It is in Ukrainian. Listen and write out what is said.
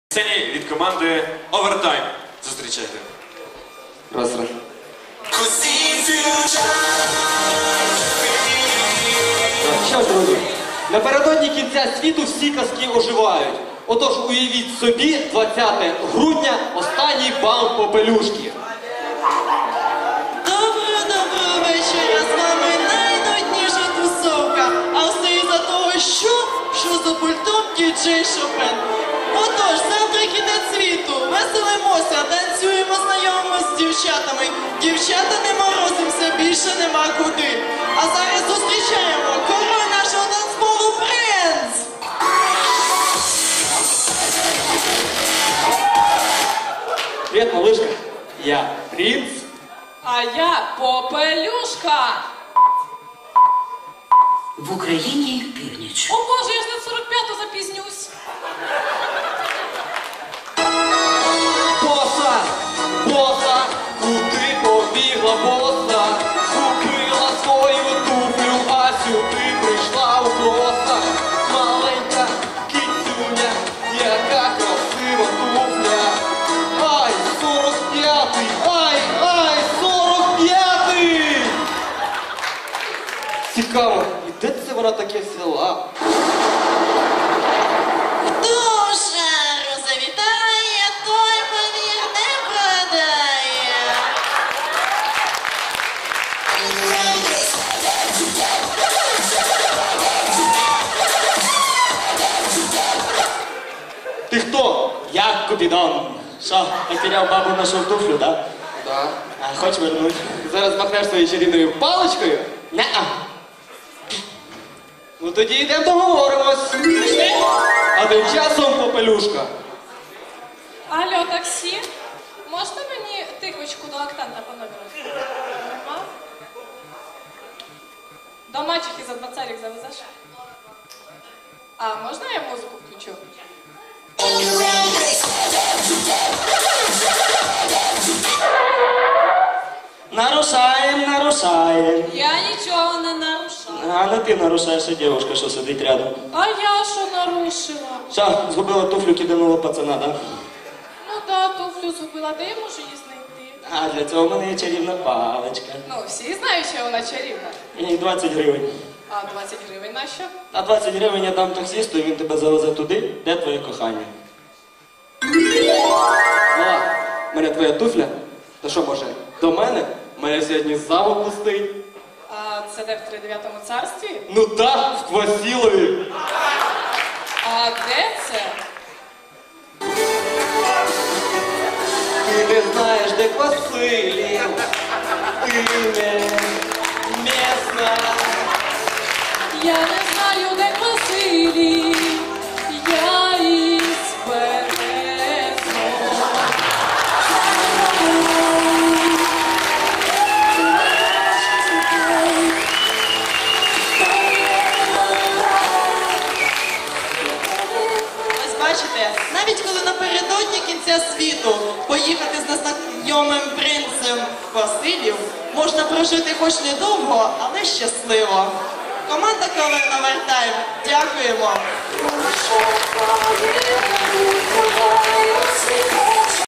Сцені від команди Овертайм. Зустрічайте. Раз. Що ж, друзі, напередодні кінця світу всі казки оживають. Отож, уявіть собі, 20 грудня, останній бал Попелюшки. Доброго вечора, з вами найнудніша тусовка. А все із-за того, що за пультом діджей Шопен. Отож, завтра кінець світу, веселимося, танцюємо, знайомимося з дівчатами. Дівчата не морозимося, більше нема куди. А зараз зустрічаємо король нашого танцполу Принц! Привіт, малышка. Я Принц. А я Попелюшка. В Україні північ. О Боже, я ж на 45-ту запізнюсь. Боса! Боса! Куди побігла боса? Купила свою туфлю, а сюди прийшла у коса. Маленька кицюня, яка красива туфля. Ай, 45-й! Ай, 45-й! Цікаво, і де це вона таке взяла? Душа розавітає, той повір не продає. Ти хто? Я Купідон. Що, потеряв бабу нашу туфлю, да? Так. А хоч вернуть? Зараз махнеш своєю чарівною паличкою? Не-а. Ну тоді йдемо договоримось. А тим часом Попелюшка. Алло, таксі? Можна мені тихочку до актанта по номеру? А? До мачехи за 20 завезеш? А можна я музику включу? Нарушаем. Я нічого не нарушила. А не ти нарушаєш, а дівчинка, що сидить рядом. А я що нарушила? Що, згубила туфлю, киданула пацана, да? Ну да, туфлю згубила, де я можу її знайти? А для цього в мене є чарівна паличка. Ну, всі знають, що вона чарівна. І 20 гривень. А 20 гривень на що? А 20 гривень я дам таксисту, і він тебе завезе туди, де твоє кохання. Мала, в мене твоя туфля? Та що, може, до мене? Мене сьогодні замок пустить. А це де в 39-му царстві? Ну так, в Квасілові. А де це? Ти не знаєш, де Квасилів. Ти не місна. Я не знаю, де Василій, я із Березного. Ось бачите, навіть коли напередодні кінця світу поїхати з незнайомим принцем Василів, можна прожити хоч недовго, але щасливо. Команда Колена Овертайм. Дякуємо.